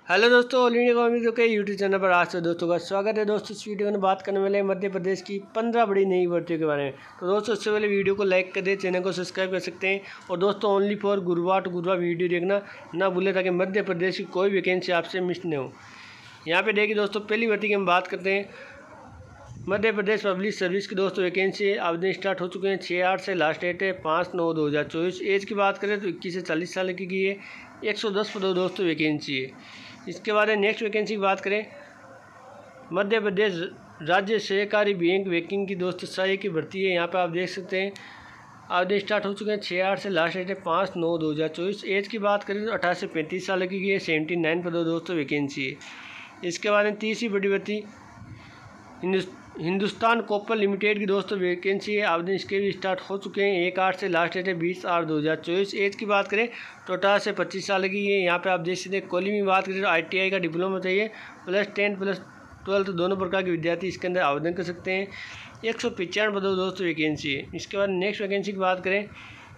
Hello दोस्तों, all India comic के YouTube channel पर आज से दोस्तों का स्वागत है। दोस्तों इस वीडियो में बात करने वाले हैं मध्य प्रदेश की 15 बड़ी नई भर्तियों के बारे में। तो दोस्तों इससे पहले वीडियो को लाइक कर दे, चैनल को सब्सक्राइब कर सकते हैं। और दोस्तों ओनली फॉर गुरुवार टू गुरुवार वीडियो देखना ना भूलें ताकि मध्य प्रदेश की कोई वैकेंसी आपसे मिस नहीं हो। यहाँ पर देखिए दोस्तों, पहली भर्ती की हम बात करते हैं। मध्य प्रदेश पब्लिक सर्विस की दोस्तों वैकेंसी आवेदन स्टार्ट हो चुके हैं। 6/8 से लास्ट डेट है 5/9/2024। एज की बात करें तो 21 से 40 साल की है। 110 पदों दोस्तों वैकेंसी है। इसके बाद नेक्स्ट वैकेंसी की बात करें, मध्य प्रदेश राज्य सहकारी बैंक बैंकिंग की दोस्तों सहायक की भर्ती है। यहाँ पर आप देख सकते हैं आवेदन स्टार्ट हो चुके हैं। 6/8 से लास्ट डेट है 5/9/2024। एज की बात करें तो 18 से 35 साल की है। 79 पदों दोस्तों वैकेंसी है। इसके बाद तीसरी बड़ी भर्ती हिंदुस्तान कॉपर लिमिटेड की दोस्तों वैकेंसी है। आवेदन इसके भी स्टार्ट हो चुके हैं। 1/8 से लास्ट डेट है 20/8/2024। एज की बात करें तो 18 से 25 साल की है। यहाँ पे आप देख सकते हैं क्वालिफिकेशन की बात करें तो ITI का डिप्लोमा चाहिए, +10 +12 दोनों प्रकार के विद्यार्थी इसके अंदर आवेदन कर सकते हैं। 195 पदों दोस्तों वैकेंसी है। इसके बाद नेक्स्ट वैकेंसी की बात करें,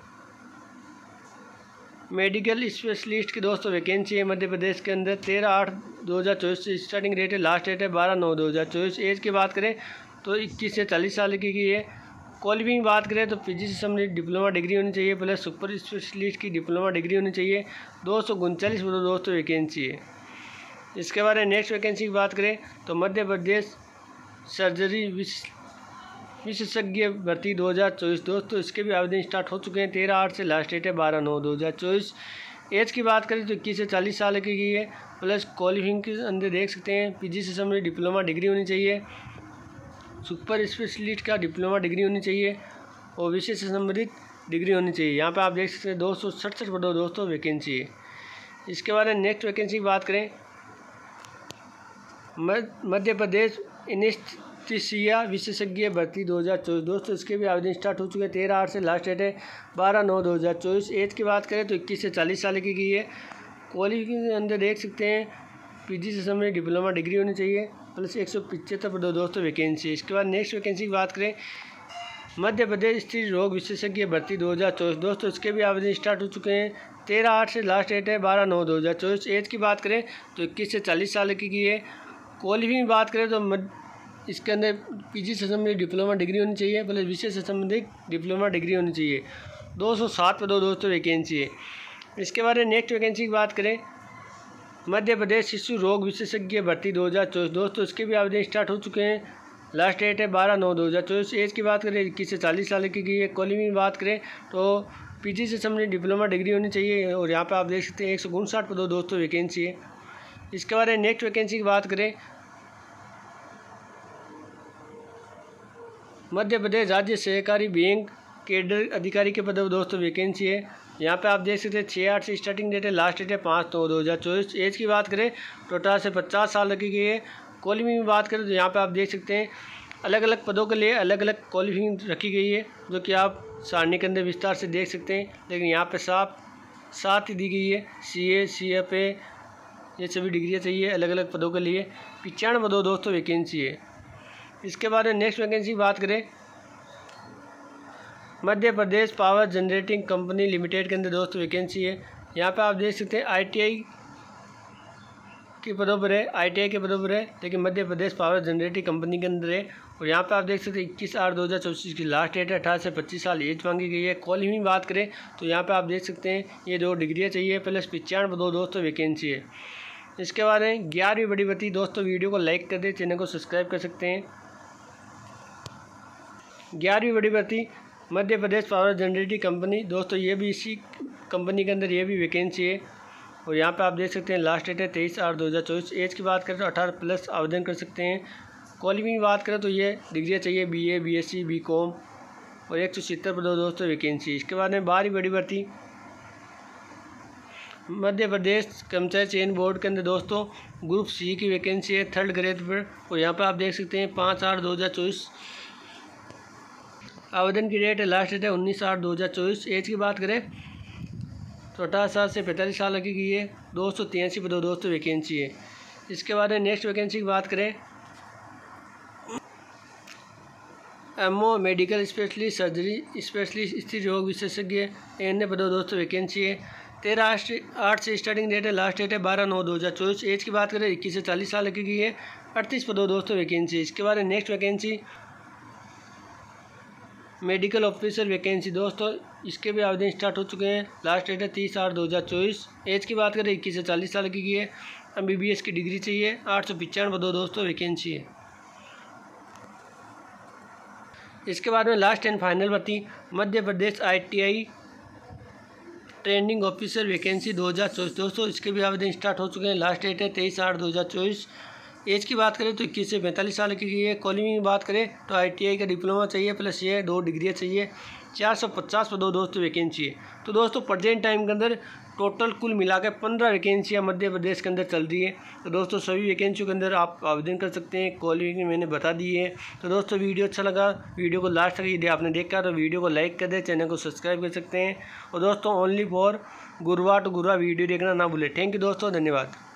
मेडिकल स्पेशलिस्ट की दोस्तों वैकेंसी है मध्य प्रदेश के अंदर। 13/8/2024 से स्टार्टिंग रेट है, लास्ट डेट है 12/9/2024। एज की बात करें तो 21 से 40 साल की है। क्वालिफिकेशन बात करें तो PG से संबंधित डिप्लोमा डिग्री होनी चाहिए, प्लस सुपर स्पेशलिस्ट की डिप्लोमा डिग्री होनी चाहिए। 239 पदों दोस्तों वैकेंसी है। इसके बाद नेक्स्ट वैकेंसी की बात करें तो मध्य प्रदेश सर्जरी विशेषज्ञ भर्ती 2024 दोस्तों इसके भी आवेदन स्टार्ट हो चुके हैं। 13/8 से लास्ट डेट है 12/9/2024। एज की बात करें तो 21 से 40 साल की है, प्लस क्वालिफिकेशन के अंदर देख सकते हैं PG से संबंधित डिप्लोमा डिग्री होनी चाहिए, सुपर स्पेशलिस्ट का डिप्लोमा डिग्री होनी चाहिए और विशेष से संबंधित डिग्री होनी चाहिए। यहाँ पर आप देख सकते हैं 267 पदों दोस्तों वैकेंसी है। इसके बाद नेक्स्ट वैकेंसी की बात करें, मध्य प्रदेश एनेस्थीसिया विशेषज्ञ भर्ती 2024 दोस्तों इसके भी आवेदन स्टार्ट हो चुके हैं। 13/8 से लास्ट डेट है 12/9/2024। एज की बात करें तो 21 से 40 साल की है। क्वालिफिकेशन के अंदर देख सकते हैं PG से संबंधित डिप्लोमा डिग्री होनी चाहिए, प्लस 175 पदों दोस्तों वैकेंसी। इसके बाद नेक्स्ट वैकेंसी की बात करें, मध्य प्रदेश स्त्री रोग विशेषज्ञ भर्ती 2024 दोस्तों इसके भी आवेदन स्टार्ट हो चुके हैं। 13/8 से लास्ट डेट है 12/9/2024। एज की बात करें तो 21 से 40 साल की है। क्वालिफिकेशन बात करें तो इसके अंदर PG से संबंधित डिप्लोमा डिग्री होनी चाहिए, प्लस विशेष से संबंधित डिप्लोमा डिग्री होनी चाहिए। 207 पदों दोस्तों वैकेंसी है। इसके बाद नेक्स्ट वैकेंसी की बात करें, मध्य प्रदेश शिशु रोग विशेषज्ञ भर्ती 2024 दोस्तों इसके भी आवेदन स्टार्ट हो चुके हैं। लास्ट डेट है 12/9/2024। एज की बात करें 21 से 40 साल की है। क्वालिफिकेशन बात करें तो PG से संबंधित डिप्लोमा डिग्री होनी चाहिए और यहाँ पर आप देख सकते हैं 159 पदों दोस्तों वैकेंसी है। इसके बाद नेक्स्ट वैकेंसी की बात करें, मध्य प्रदेश राज्य सहकारी बैंक कैडर अधिकारी के पद पर दोस्तों वैकेंसी है। यहाँ पे आप देख सकते हैं 6/8 से स्टार्टिंग डेट है, लास्ट डेट है 5/9/2024। एज की बात करें तो 18 से 50 साल की है। क्वालिफिकेशन की बात करें तो यहाँ पे आप देख सकते हैं अलग अलग पदों के लिए अलग अलग क्वालिफिकेशन रखी गई है, जो कि आप सारणी के अंदर विस्तार से देख सकते हैं। लेकिन यहाँ पर साथ ही दी गई है CA CFA ये सभी डिग्रियाँ चाहिए अलग अलग पदों के लिए। 95 पदों दोस्तों वैकेंसी है। इसके बाद नेक्स्ट वैकेंसी की बात करें, Madhya Pradesh power generating company limited के अंदर दोस्तों वैकेंसी है। यहाँ पे आप देख सकते हैं ITI के पदों पर है, ITI के पदों पर है, लेकिन Madhya Pradesh power generating company के अंदर है। और यहाँ पे आप देख सकते हैं 21/8/2024 की लास्ट डेट है। 18 से 25 साल एज मांगी गई है। क्वालिफिकेशन बात करें तो यहाँ पे आप देख सकते हैं ये 2 डिग्रियाँ चाहिए, प्लस 95 पदों दोस्तों वैकेंसी है। इसके बाद 11वीं बड़ी भर्ती दोस्तों, वीडियो को लाइक कर दें, चैनल को सब्सक्राइब कर सकते हैं। 11वीं बड़ी भर्ती Madhya Pradesh power generating company दोस्तों ये भी इसी कंपनी के अंदर ये भी वैकेंसी है। और यहाँ पे आप देख सकते हैं लास्ट डेट है 23/8/2024। एज की बात करें तो 18+ आवेदन कर सकते हैं। क्वालिफिकेशन की बात करें तो ये डिग्रियाँ चाहिए BA BSc BCom और 170 पदों दोस्तों वैकेंसी। इसके बाद में 12वीं बड़ी भर्ती मध्य प्रदेश कर्मचारी चयन बोर्ड के अंदर दोस्तों ग्रुप C की वैकेंसी है 3rd ग्रेड पर। और यहाँ पर आप देख सकते हैं 5/8/2024 आवेदन की डेट है, लास्ट डेट है 19/8/2024। एज की बात करें तो 18 साल से 45 साल की है। 283 पदों दोस्तों वैकेंसी है। इसके बाद नेक्स्ट वैकेंसी की बात करें, MO medical specialist surgery specialist स्त्री रोग विशेषज्ञ अन्य पदों दोस्तों वैकेंसी है। 13/8 से स्टार्टिंग डेट है, लास्ट डेट है 12/9/2024। एज की बात करें 21 से 40 साल की है। 38 पदों दोस्तों वैकेंसी। इसके बाद next vacancy medical officer vacancy दोस्तों, इसके भी आवेदन स्टार्ट हो चुके हैं। लास्ट डेट है 30/8/2024। एज की बात करें 21 से 40 साल की है। MBBS की डिग्री चाहिए। 895 पदों दोस्तों वैकेंसी है। इसके बाद में लास्ट एंड फाइनल भर्ती Madhya Pradesh ITI training officer vacancy 2024 दोस्तों, इसके भी आवेदन स्टार्ट हो चुके हैं। लास्ट डेट है 23/8/2024। एज की बात करें तो 21 से 45 साल की है। क्वालिफिकेशन की बात करें तो ITI का डिप्लोमा चाहिए प्लस ये 2 डिग्रियाँ चाहिए। 450 पदों दोस्तों वैकेंसी है। तो दोस्तों प्रेजेंट टाइम के अंदर टोटल कुल मिलाकर 15 वैकेंसियाँ मध्य प्रदेश के अंदर चल रही है। तो दोस्तों सभी वैकेंसियों के अंदर आप आवेदन कर सकते हैं। क्वालिफिकेशन मैंने बता दी है। तो दोस्तों वीडियो अच्छा लगा, वीडियो को लास्ट तक यदि आपने देखा तो वीडियो को लाइक कर दें, चैनल को सब्सक्राइब कर सकते हैं। और दोस्तों ओनली फॉर गुरुवार टू गुरुवार वीडियो देखना ना भूलें। थैंक यू दोस्तों, धन्यवाद।